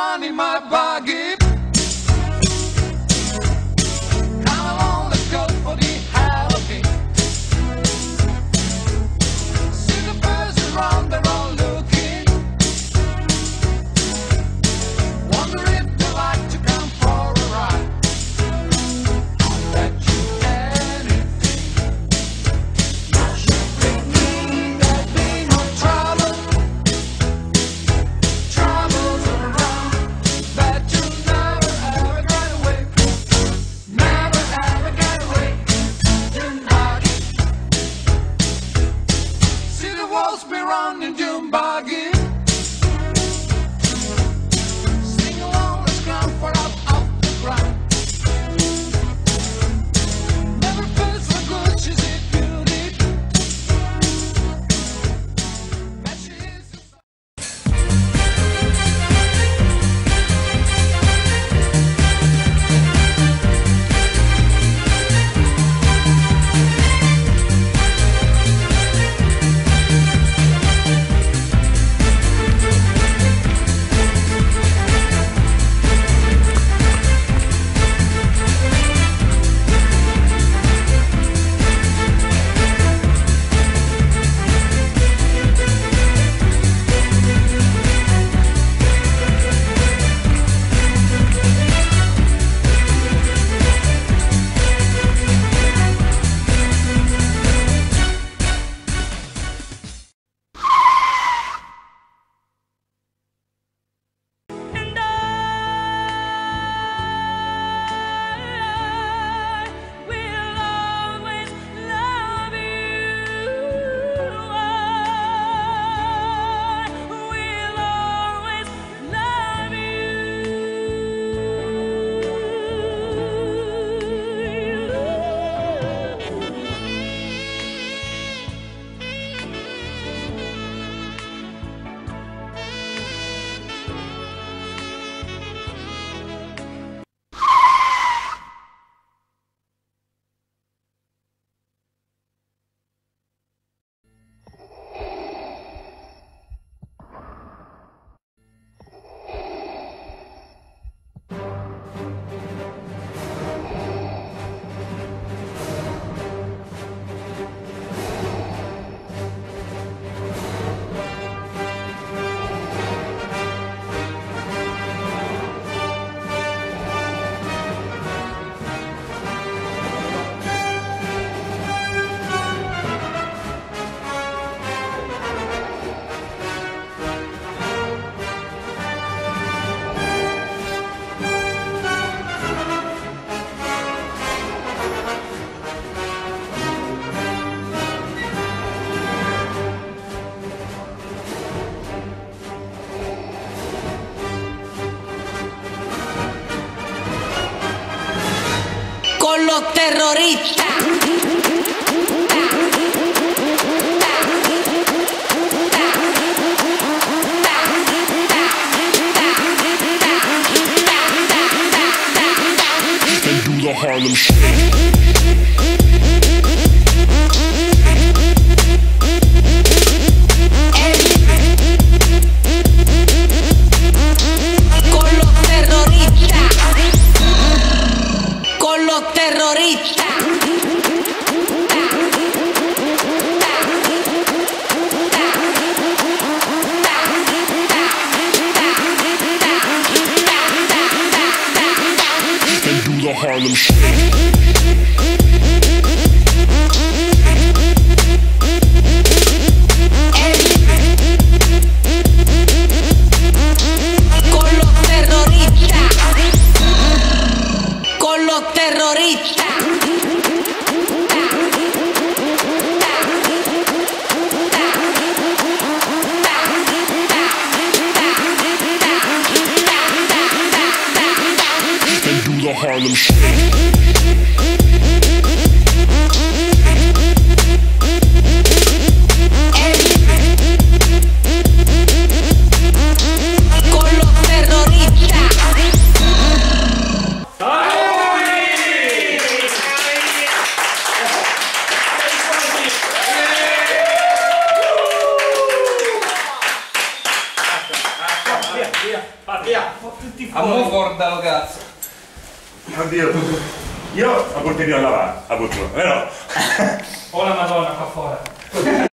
around in my buggy. Come along, let's go for the Halloween. See the birds around, they're all looking. Wonder if they like to come for a ride. I'll bet you anything. Now should bring me, there'd be no trouble. Troubles around, but you never ever get away. Never ever get away. Junebuggy. See the walls be running, Junebuggy. Sing along, let's come for up off the ground. Never feels so good, she's a beauty. Bet she is the And I will always love you. I will always love con los terroristas. And do the Harlem Shake. Con los terroristas. Con los terroristas. And do the Harlem Shake. Con los terroristas. Con los terroristas. And do the Harlem Shake. Con los terroristas. Via, via, via. Scordalo cazzo. Oddio, io la porterò a lavare, la porterò, però... O la Madonna qua fuori.